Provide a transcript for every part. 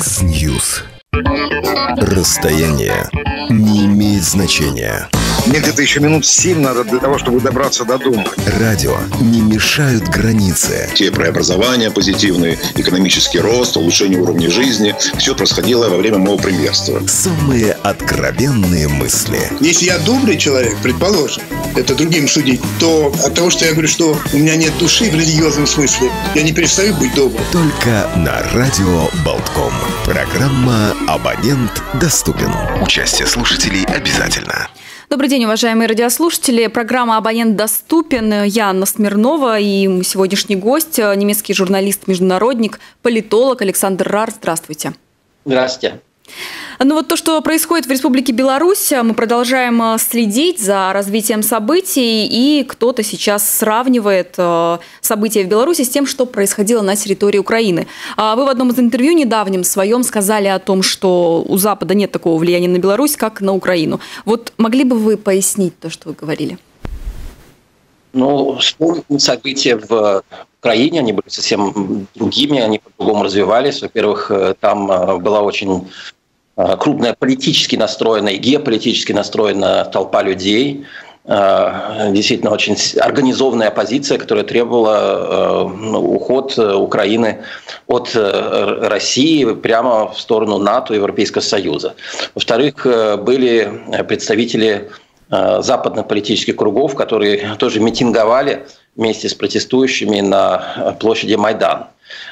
X-News. Расстояние не имеет значения. Мне где-то еще минут 7 надо для того, чтобы добраться до дома. Радио не мешают границы. Те преобразования позитивные, экономический рост, улучшение уровня жизни. Все происходило во время моего премьерства. Самые откровенные мысли. Если я добрый человек, предположим, это другим судить, то от того, что я говорю, что у меня нет души в религиозном смысле, я не перестаю быть добрым. Только на радио Болтком. Программа «Абонент доступен». Участие слушателей обязательно. Добрый день, уважаемые радиослушатели. Программа «Абонент доступен». Я Анна Смирнова и сегодняшний гость, немецкий журналист-международник, политолог Александр Рар. Здравствуйте. Здравствуйте. Ну вот то, что происходит в Республике Беларусь, мы продолжаем следить за развитием событий, и кто-то сейчас сравнивает события в Беларуси с тем, что происходило на территории Украины. Вы в одном из интервью недавнем своем сказали о том, что у Запада нет такого влияния на Беларусь, как на Украину. Вот могли бы вы пояснить то, что вы говорили? Ну, события в Украине, они были совсем другими, они по-другому развивались. Во-первых, там была очень крупная политически настроенная и геополитически настроенная толпа людей, действительно очень организованная оппозиция, которая требовала уход Украины от России прямо в сторону НАТО и Европейского Союза. Во-вторых, были представители западных политических кругов, которые тоже митинговали вместе с протестующими на площади Майдан.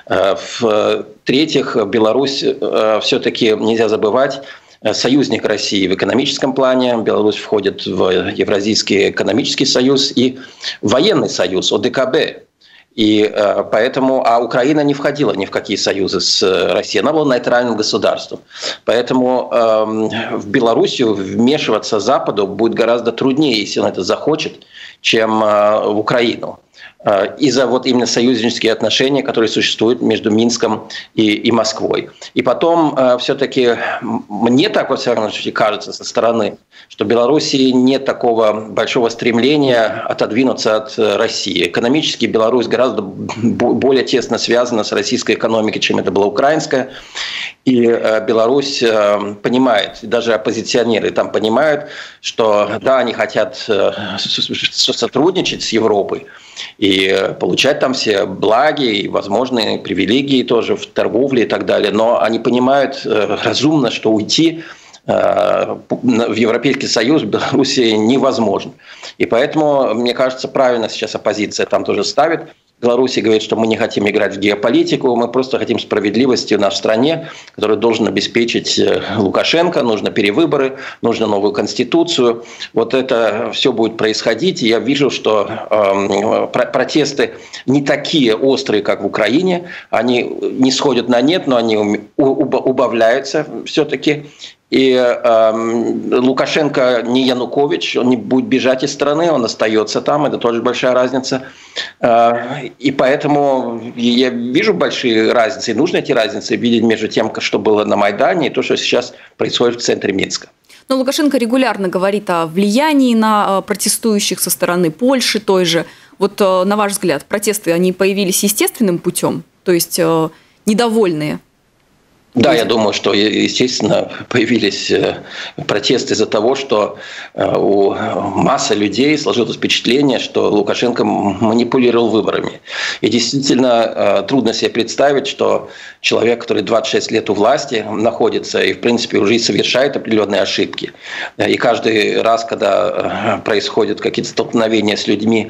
В-третьих, Беларусь все-таки, нельзя забывать, союзник России в экономическом плане. Беларусь входит в Евразийский экономический союз и военный союз ОДКБ. И поэтому, а Украина не входила ни в какие союзы с Россией, она была нейтральным государством. Поэтому в Белоруссию вмешиваться Западу будет гораздо труднее, если он это захочет, чем в Украину. Из-за вот именно союзнические отношения, которые существуют между Минском и Москвой. И потом все-таки мне так во всяком случае кажется со стороны, что в Беларуси нет такого большого стремления отодвинуться от России. Экономически Беларусь гораздо более тесно связана с российской экономикой, чем это была украинская. И Беларусь понимает, даже оппозиционеры там понимают, что да, они хотят сотрудничать с Европой и получать там все благи и возможные привилегии тоже в торговле и так далее. Но они понимают разумно, что уйти в Европейский Союз в Беларуси невозможно. И поэтому, мне кажется, правильно сейчас оппозиция там тоже ставит. Беларусь говорит, что мы не хотим играть в геополитику, мы просто хотим справедливости в нашей стране, которую должен обеспечить Лукашенко, нужно перевыборы, нужно новую конституцию. Вот это все будет происходить, и я вижу, что протесты не такие острые, как в Украине, они не сходят на нет, но они убавляются все-таки. И Лукашенко не Янукович, он не будет бежать из страны, он остается там, это тоже большая разница. И поэтому я вижу большие разницы, и нужно эти разницы видеть между тем, что было на Майдане, и то, что сейчас происходит в центре Минска. Но Лукашенко регулярно говорит о влиянии на протестующих со стороны Польши той же. Вот на ваш взгляд, протесты, они появились естественным путем, то есть недовольные? Да, я думаю, что, естественно, появились протесты из-за того, что у массы людей сложилось впечатление, что Лукашенко манипулировал выборами. И действительно трудно себе представить, что человек, который 26 лет у власти находится и, в принципе, уже и совершает определенные ошибки. И каждый раз, когда происходят какие-то столкновения с людьми,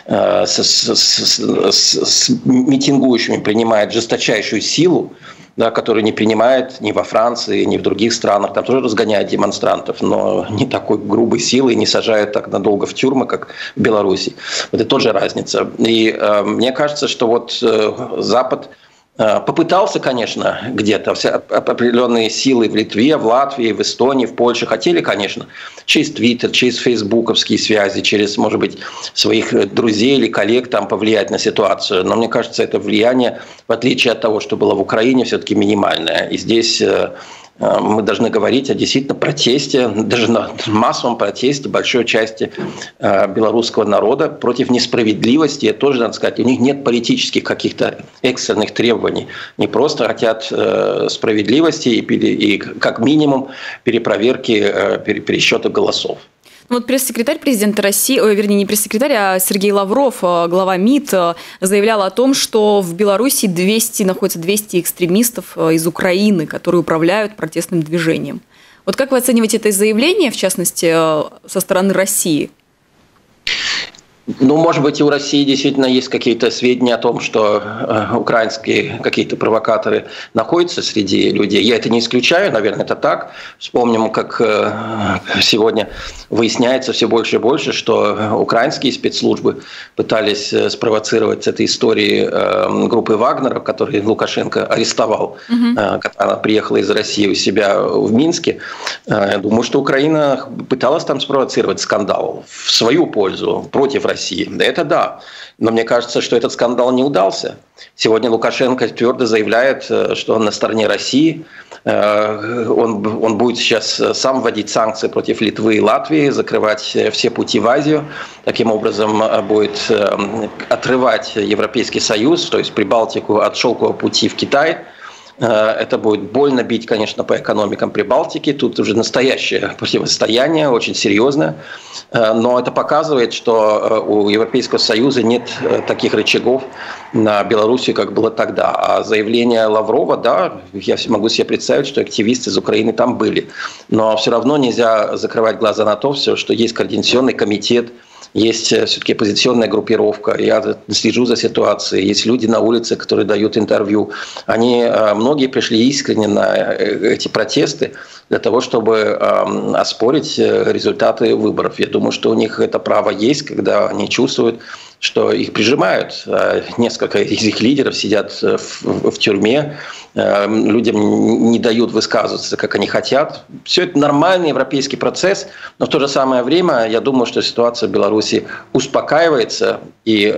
с митингующими, принимает жесточайшую силу, да, который не принимает ни во Франции, ни в других странах. Там тоже разгоняют демонстрантов, но не такой грубой силой, не сажают так надолго в тюрьмы, как в Беларуси. Это тоже разница. И мне кажется, что вот Запад попытался, конечно, где-то, определенные силы в Литве, в Латвии, в Эстонии, в Польше хотели, конечно, через Твиттер, через фейсбуковские связи, через, может быть, своих друзей или коллег там повлиять на ситуацию. Но мне кажется, это влияние, в отличие от того, что было в Украине, все-таки минимальное. И здесь мы должны говорить о действительно протесте, даже на массовом протесте большой части белорусского народа против несправедливости. Это тоже надо сказать, у них нет политических каких-то экстренных требований. Они просто хотят справедливости и как минимум перепроверки, пересчета голосов. Вот пресс-секретарь президента России, вернее, не пресс-секретарь, а Сергей Лавров, глава МИД, заявлял о том, что в Беларуси находится 200 экстремистов из Украины, которые управляют протестным движением. Вот как вы оцениваете это заявление, в частности, со стороны России? Ну, может быть, и у России действительно есть какие-то сведения о том, что украинские какие-то провокаторы находятся среди людей. Я это не исключаю, наверное, это так. Вспомним, как сегодня выясняется все больше и больше, что украинские спецслужбы пытались спровоцировать с этой истории группы Вагнера, которую Лукашенко арестовал, когда она приехала из России у себя в Минске. Я думаю, что Украина пыталась там спровоцировать скандал в свою пользу, против России. Это да. Но мне кажется, что этот скандал не удался. Сегодня Лукашенко твердо заявляет, что он на стороне России. Он будет сейчас сам вводить санкции против Литвы и Латвии, закрывать все пути в Азию. Таким образом будет отрывать Европейский Союз, то есть Прибалтику, от шелкового пути в Китай. Это будет больно бить, конечно, по экономикам Прибалтики. Тут уже настоящее противостояние, очень серьезное. Но это показывает, что у Европейского Союза нет таких рычагов на Белоруссию, как было тогда. А заявление Лаврова, да, я могу себе представить, что активисты из Украины там были. Но все равно нельзя закрывать глаза на то, что есть координационный комитет, есть все-таки оппозиционная группировка, я слежу за ситуацией, есть люди на улице, которые дают интервью. Многие пришли искренне на эти протесты для того, чтобы оспорить результаты выборов. Я думаю, что у них это право есть, когда они чувствуют, что их прижимают. Несколько из их лидеров сидят в тюрьме, людям не дают высказываться, как они хотят. Все это нормальный европейский процесс, но в то же самое время я думаю, что ситуация в Беларуси успокаивается, и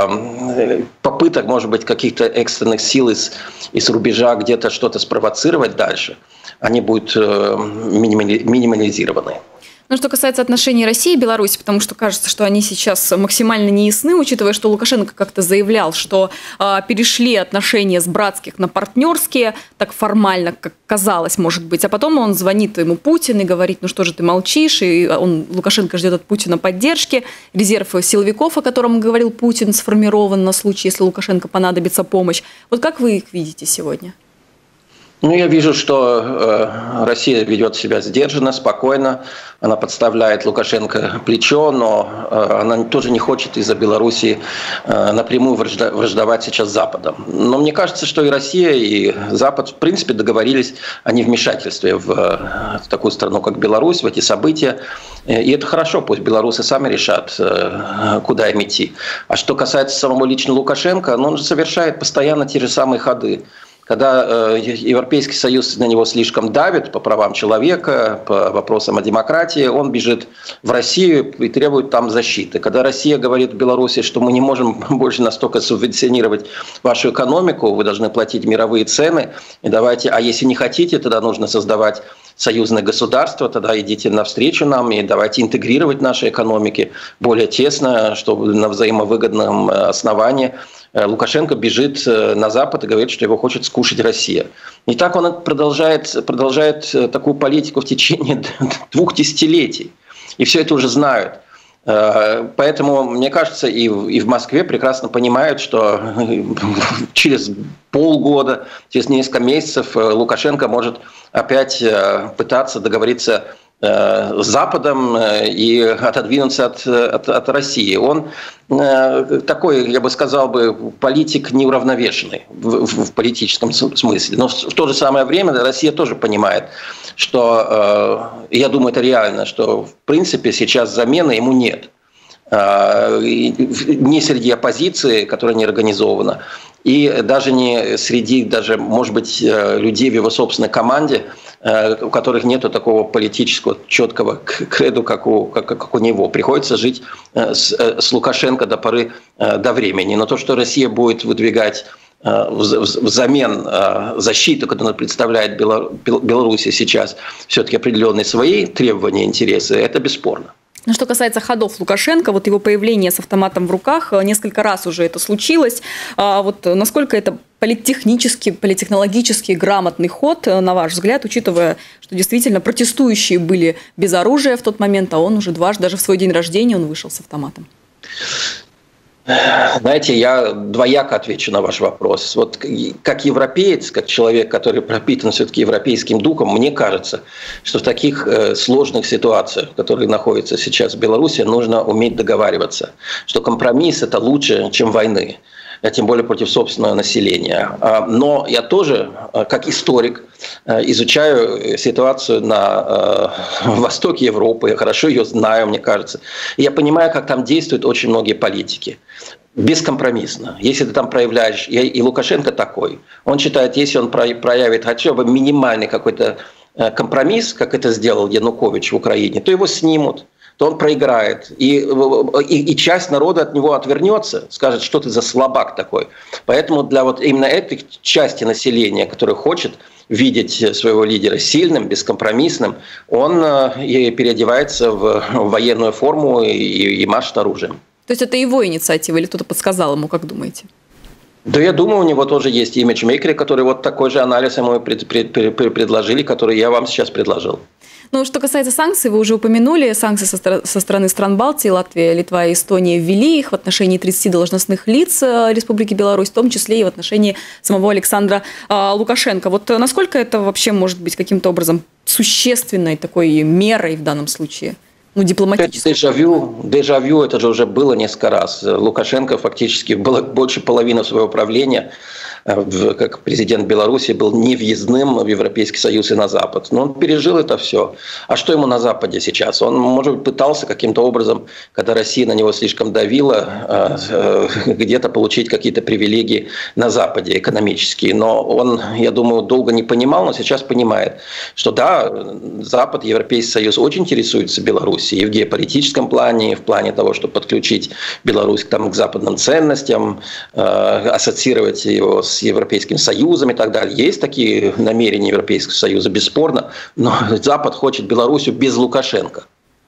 попыток, может быть, каких-то экстренных сил из рубежа где-то что-то спровоцировать дальше, они будут минимализированы. Ну, что касается отношений России и Беларуси, потому что кажется, что они сейчас максимально неясны, учитывая, что Лукашенко как-то заявлял, что перешли отношения с братских на партнерские, так формально, как казалось, может быть. А потом он звонит ему Путин и говорит, ну что же ты молчишь, и Лукашенко ждет от Путина поддержки. Резерв силовиков, о котором говорил Путин, сформирован на случай, если Лукашенко понадобится помощь. Вот как вы их видите сегодня? Ну, я вижу, что Россия ведет себя сдержанно, спокойно. Она подставляет Лукашенко плечо, но она тоже не хочет из-за Белоруссии напрямую враждовать сейчас с Западом. Но мне кажется, что и Россия, и Запад, в принципе, договорились о невмешательстве в такую страну, как Беларусь, в эти события. И это хорошо, пусть белорусы сами решат, куда им идти. А что касается самого лично Лукашенко, он же совершает постоянно те же самые ходы. Когда Европейский Союз на него слишком давит по правам человека, по вопросам о демократии, он бежит в Россию и требует там защиты. Когда Россия говорит в Беларуси, что мы не можем больше настолько субвенционировать вашу экономику, вы должны платить мировые цены, и давайте, а если не хотите, тогда нужно создавать союзное государство, тогда идите навстречу нам и давайте интегрировать наши экономики более тесно, чтобы на взаимовыгодном основании. Лукашенко бежит на Запад и говорит, что его хочет скушать Россия. И так он продолжает такую политику в течение 2 десятилетий. И все это уже знают. Поэтому, мне кажется, и в Москве прекрасно понимают, что через полгода, через несколько месяцев Лукашенко может опять пытаться договориться с Западом и отодвинуться от России. Он такой, я бы сказал, политик неуравновешенный в политическом смысле. Но в то же самое время Россия тоже понимает, что, я думаю, это реально, что в принципе сейчас замены ему нет. Не среди оппозиции, которая не организована, и даже не среди, может быть, людей в его собственной команде, у которых нет такого политического четкого кредо, как у него. Приходится жить с Лукашенко до поры до времени. Но то, что Россия будет выдвигать взамен защиты, которую представляет Беларусь сейчас, все-таки определенные свои требования, интересы, это бесспорно. Но что касается ходов Лукашенко, вот его появление с автоматом в руках, несколько раз уже это случилось. Вот насколько это политтехнически, политтехнологически грамотный ход, на ваш взгляд, учитывая, что действительно протестующие были без оружия в тот момент, а он уже дважды, даже в свой день рождения, он вышел с автоматом? Знаете, я двояко отвечу на ваш вопрос. Вот как европеец, как человек, который пропитан все-таки европейским духом, мне кажется, что в таких сложных ситуациях, в которых находится сейчас Беларусь, нужно уметь договариваться, что компромисс – это лучше, чем войны, тем более против собственного населения. Но я тоже, как историк, изучаю ситуацию на востоке Европы, я хорошо ее знаю, мне кажется. И я понимаю, как там действуют очень многие политики. Бескомпромиссно. Если ты там проявляешь, и Лукашенко такой, он считает, если он проявит хотя бы минимальный какой-то компромисс, как это сделал Янукович в Украине, то его снимут, то он проиграет. И часть народа от него отвернется, скажет, что ты за слабак такой. Поэтому для вот именно этой части населения, которая хочет видеть своего лидера сильным, бескомпромиссным, он переодевается в военную форму и машет оружием. То есть это его инициатива или кто-то подсказал ему, как думаете? Да, я думаю, у него тоже есть имиджмейкеры, которые вот такой же анализ ему предложили, который я вам сейчас предложил. Ну, что касается санкций, вы уже упомянули, санкции со стороны стран Балтии, Латвия, Литва и Эстония ввели их в отношении 30 должностных лиц Республики Беларусь, в том числе и в отношении самого Александра Лукашенко. Вот насколько это вообще может быть каким-то образом существенной такой мерой в данном случае? Ну, дипломатически. Дежавю, это же уже было несколько раз. Лукашенко фактически больше половины своего правления как президент Беларуси был невъездным в Европейский Союз и на Запад. Но он пережил это все. А что ему на Западе сейчас? Он, может быть, пытался каким-то образом, когда Россия на него слишком давила, где-то получить какие-то привилегии на Западе экономические. Но он, я думаю, долго не понимал, но сейчас понимает, что да, Запад, Европейский Союз очень интересуется Беларусью и в геополитическом плане, и в плане того, чтобы подключить Беларусь к западным ценностям, ассоциировать его с Европейским Союзом и так далее. Есть такие намерения Европейского Союза, бесспорно, но Запад хочет Белоруссию без Лукашенко,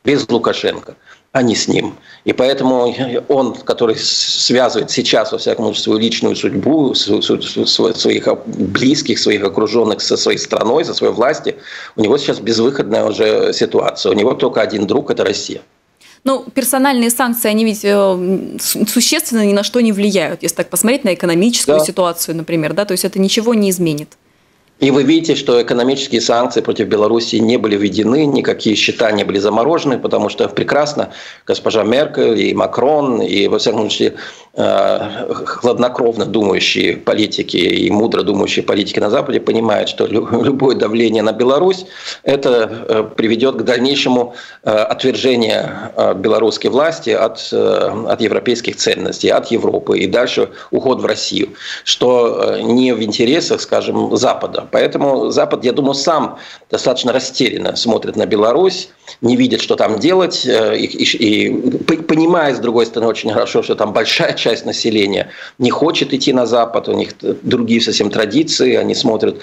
а не с ним. И поэтому он, который связывает сейчас, во всяком случае, свою личную судьбу, своих близких, своих окруженных со своей страной, со своей властью, у него сейчас безвыходная уже ситуация. У него только один друг – это Россия. Ну, персональные санкции, они ведь существенно ни на что не влияют, если так посмотреть на экономическую ситуацию, например, да, то есть это ничего не изменит. И вы видите, что экономические санкции против Беларуси не были введены, никакие счета не были заморожены, потому что прекрасно госпожа Меркель и Макрон, и, во всяком случае, хладнокровно думающие политики и мудро думающие политики на Западе понимают, что любое давление на Беларусь это приведет к дальнейшему отвержению белорусской власти от европейских ценностей, от Европы и дальше уход в Россию, что не в интересах, скажем, Запада. Поэтому Запад, я думаю, сам достаточно растерянно смотрит на Беларусь, не видит, что там делать, и понимая, с другой стороны, очень хорошо, что там большая часть населения не хочет идти на Запад, у них другие совсем традиции, они смотрят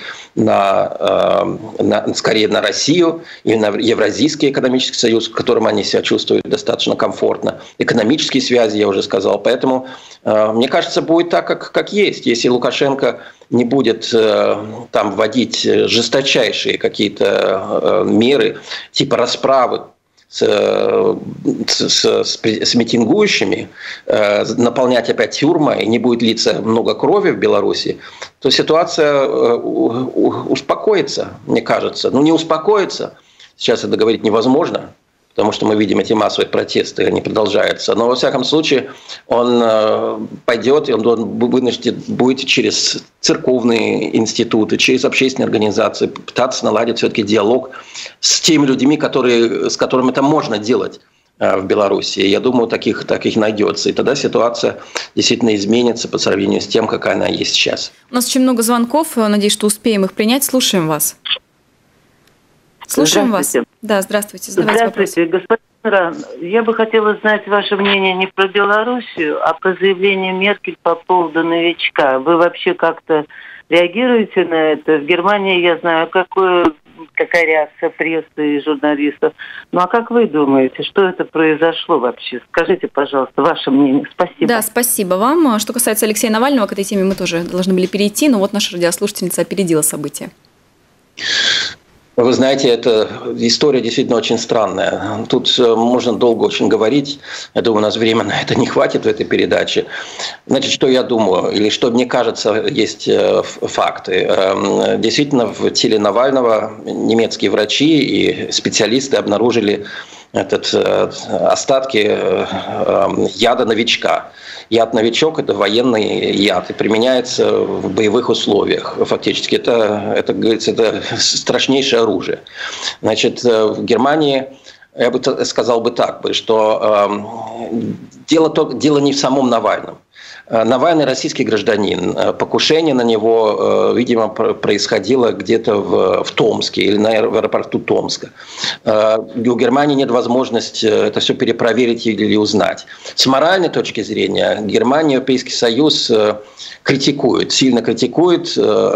скорее на Россию и на Евразийский экономический союз, в котором они себя чувствуют достаточно комфортно. Экономические связи, я уже сказал. Поэтому, мне кажется, будет так, как есть. Если Лукашенко не будет там вводить жесточайшие какие-то меры, типа расправы с митингующими, наполнять опять тюрьмы, и не будет литься много крови в Беларуси, то ситуация успокоится, мне кажется. Ну, не успокоится, сейчас это говорить невозможно, потому что мы видим эти массовые протесты, они продолжаются. Но, во всяком случае, он пойдет, и он вынужден будет через церковные институты, через общественные организации пытаться наладить все-таки диалог с теми людьми, с которыми это можно делать в Беларуси. Я думаю, таких найдется. И тогда ситуация действительно изменится по сравнению с тем, какая она есть сейчас. У нас очень много звонков. Надеюсь, что успеем их принять. Слушаем вас. Слушаем вас. Да, здравствуйте. Задавайте вопрос. Господин Я бы хотела знать ваше мнение не про Белоруссию, а про заявление Меркель по поводу новичка. Вы вообще как-то реагируете на это? В Германии я знаю, какая реакция прессы и журналистов. Ну а как вы думаете, что это произошло вообще? Скажите, пожалуйста, ваше мнение. Спасибо. Да, спасибо вам. Что касается Алексея Навального, к этой теме мы тоже должны были перейти, но вот наша радиослушательница опередила события. Вы знаете, эта история действительно очень странная. Тут можно долго очень говорить. Я думаю, у нас времени на это не хватит в этой передаче. Значит, что я думаю, или что мне кажется, есть факты. Действительно, в теле Навального немецкие врачи и специалисты обнаружили остатки яда новичка. Яд-новичок – это военный яд и применяется в боевых условиях. Фактически это страшнейшее оружие. Значит, в Германии, я бы сказал бы так, что дело не в самом Навальном. Навальный российский гражданин. Покушение на него, видимо, происходило где-то в Томске или в аэропорту Томска. У Германии нет возможности это все перепроверить или узнать. С моральной точки зрения Германия, Европейский Союз сильно критикует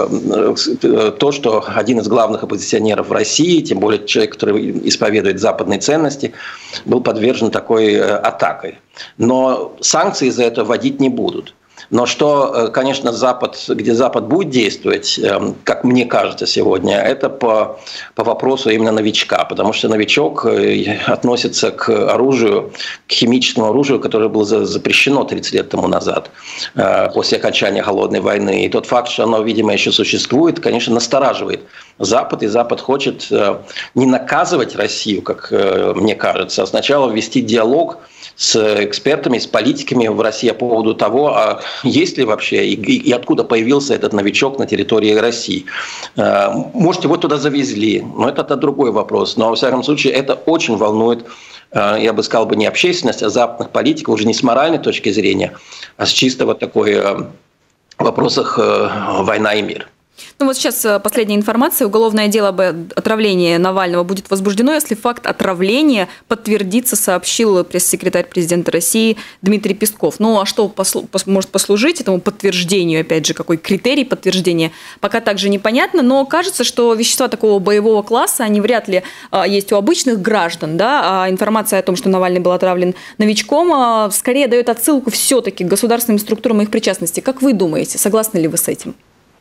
то, что один из главных оппозиционеров в России, тем более человек, который исповедует западные ценности, был подвержен такой атакой. Но санкции за это вводить не будут. Но что, конечно, где Запад будет действовать, как мне кажется сегодня, это по вопросу именно новичка. Потому что новичок относится к оружию, к химическому оружию, которое было запрещено 30 лет тому назад, после окончания Холодной войны. И тот факт, что оно, видимо, еще существует, конечно, настораживает Запад. И Запад хочет не наказывать Россию, как мне кажется, а сначала ввести диалог с экспертами, с политиками в России по поводу того, а есть ли вообще и откуда появился этот новичок на территории России. Может, его туда завезли, но это другой вопрос. Но, во всяком случае, это очень волнует, я бы сказал, не общественность, а западных политиков, уже не с моральной точки зрения, а с чисто вот такой вопросах война и мир. Ну вот сейчас последняя информация. Уголовное дело об отравлении Навального будет возбуждено, если факт отравления подтвердится, сообщил пресс-секретарь президента России Дмитрий Песков. Ну а что может послужить этому подтверждению, опять же, какой критерий подтверждения, пока также непонятно, но кажется, что вещества такого боевого класса, они вряд ли есть у обычных граждан, да, а информация о том, что Навальный был отравлен новичком, скорее дает отсылку все-таки к государственным структурам и их причастности. Как вы думаете, согласны ли вы с этим?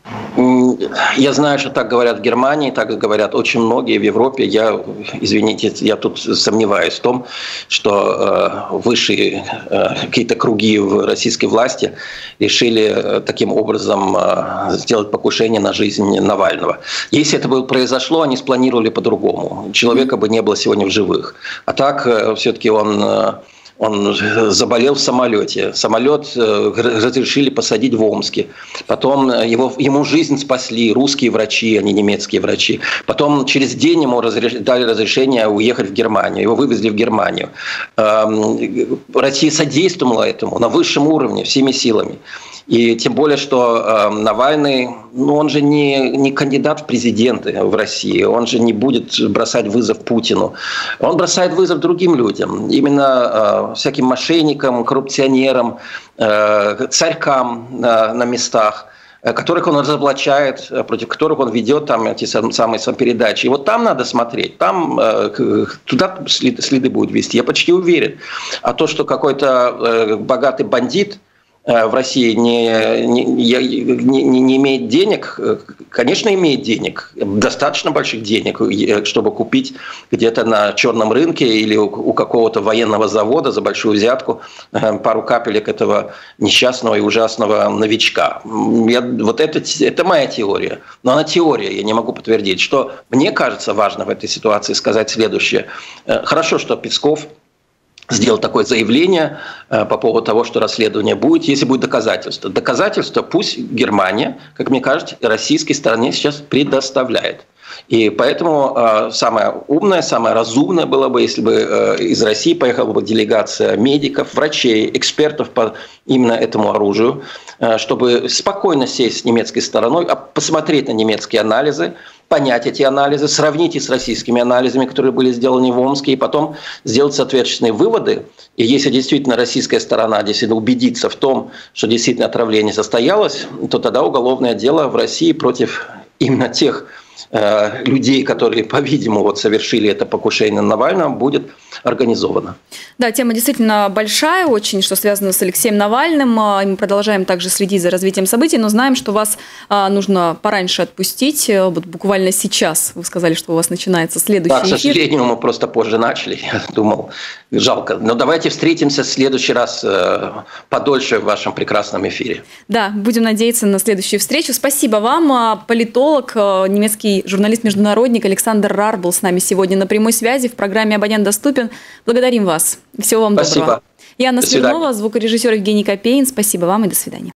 Я знаю, что так говорят в Германии, так говорят очень многие в Европе. Я тут сомневаюсь в том, что высшие какие-то круги в российской власти решили таким образом сделать покушение на жизнь Навального. Если это бы произошло, они спланировали по-другому. Человека бы не было сегодня в живых. А так все-таки он заболел в самолете. Самолет разрешили посадить в Омске. Потом ему жизнь спасли русские врачи, а не немецкие врачи. Потом через день ему дали разрешение уехать в Германию. Его вывезли в Германию. Россия содействовала этому на высшем уровне, всеми силами. И тем более, что Навальный, он же не кандидат в президенты в России, он же не будет бросать вызов Путину. Он бросает вызов другим людям, именно всяким мошенникам, коррупционерам, царькам на местах, которых он разоблачает, против которых он ведет там эти самые передачи. И вот там надо смотреть, там туда следы будут вести, я почти уверен. А то, что какой-то богатый бандит в России не имеет денег, конечно, имеет денег, достаточно больших денег, чтобы купить где-то на черном рынке или у какого-то военного завода за большую взятку пару капелек этого несчастного и ужасного новичка. Это моя теория. Но она теория, я не могу подтвердить. Что мне кажется важно в этой ситуации сказать следующее. Хорошо, что Песков сделал такое заявление по поводу того, что расследование будет, если будет доказательство. Доказательства пусть Германия, как мне кажется, российской стороне сейчас предоставляет. И поэтому самое умное, самое разумное было бы, если бы из России поехала бы делегация медиков, врачей, экспертов по именно этому оружию, чтобы спокойно сесть с немецкой стороной, посмотреть на немецкие анализы понять эти анализы, сравнить их с российскими анализами, которые были сделаны в Омске, и потом сделать соответственные выводы. И если действительно российская сторона действительно убедится в том, что действительно отравление состоялось, то тогда уголовное дело в России против именно тех людей, которые, по-видимому, совершили это покушение на Навального, будет организовано. Да, тема действительно большая, очень, что связано с Алексеем Навальным. Мы продолжаем также следить за развитием событий, но знаем, что вас нужно пораньше отпустить. Вот буквально сейчас вы сказали, что у вас начинается следующий эфир. К сожалению, мы просто позже начали. Я думал, жалко. Но давайте встретимся в следующий раз подольше в вашем прекрасном эфире. Да, будем надеяться на следующую встречу. Спасибо вам. Политолог, немецкий журналист-международник Александр Рар был с нами сегодня на прямой связи в программе «Абонент доступен». Благодарим вас. Всего вам доброго. Спасибо. Яна Смирнова, звукорежиссер Евгений Копейн. Спасибо вам и до свидания.